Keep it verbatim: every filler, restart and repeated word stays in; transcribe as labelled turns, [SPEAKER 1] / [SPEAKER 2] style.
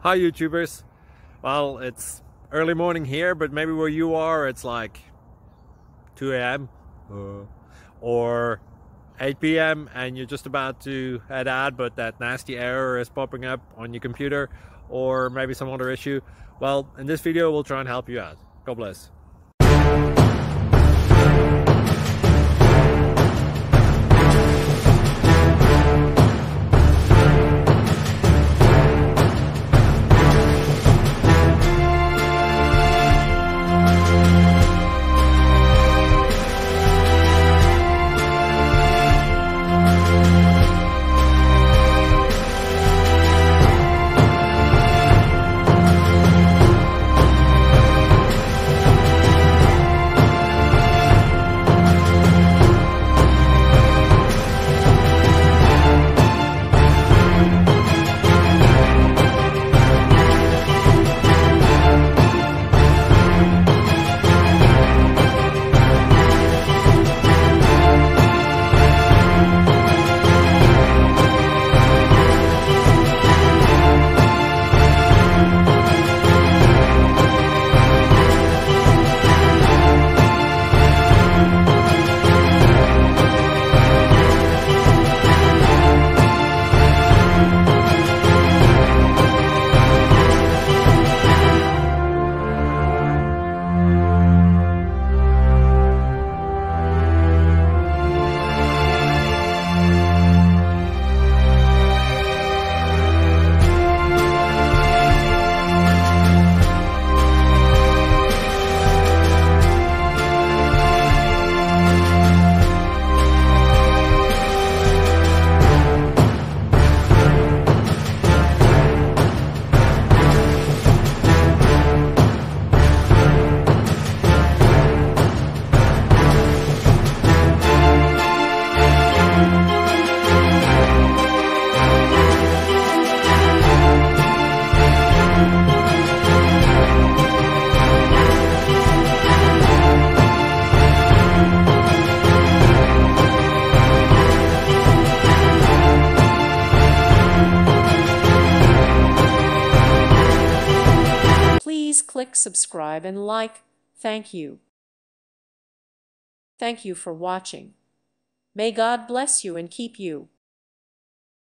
[SPEAKER 1] Hi YouTubers. Well, it's early morning here, but maybe where you are it's like two A M uh, or eight P M and you're just about to head out, but that nasty error is popping up on your computer, or maybe some other issue. Well, in this video we'll try and help you out. God bless.
[SPEAKER 2] Please click subscribe and like. Thank you. Thank you for watching. May God bless you and keep you.